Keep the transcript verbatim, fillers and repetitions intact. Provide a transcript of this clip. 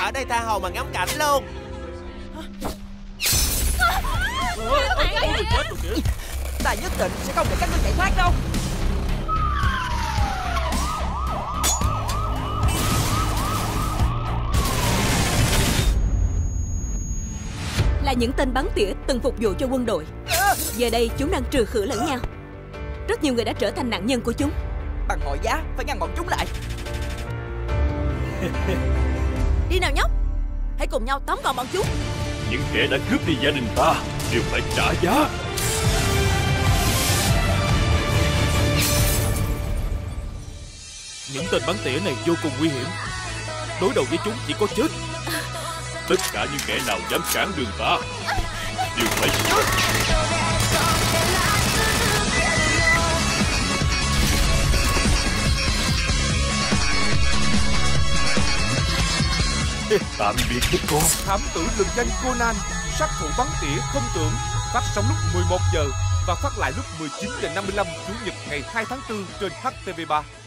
Ở đây tha hồ mà ngắm cảnh luôn. Ta nhất định sẽ không để các ngươi chạy thoát đâu. Là những tên bắn tỉa từng phục vụ cho quân đội. Giờ đây chúng đang trừ khử lẫn nhau. Rất nhiều người đã trở thành nạn nhân của chúng. Bằng mọi giá phải ngăn bọn chúng lại. Đi nào nhóc, hãy cùng nhau tóm gọn bọn chúng. Những kẻ đã cướp đi gia đình ta đều phải trả giá. Những tên bắn tỉa này vô cùng nguy hiểm. Đối đầu với chúng chỉ có chết. Tất cả những kẻ nào dám cản đường ta đều phải chết. Tạm biệt các con. Thám tử lừng danh Conan, sát thủ bắn tỉa không tưởng, phát sóng lúc mười một giờ và phát lại lúc mười chín giờ năm mươi lăm Chủ nhật ngày hai tháng tư trên H T V ba.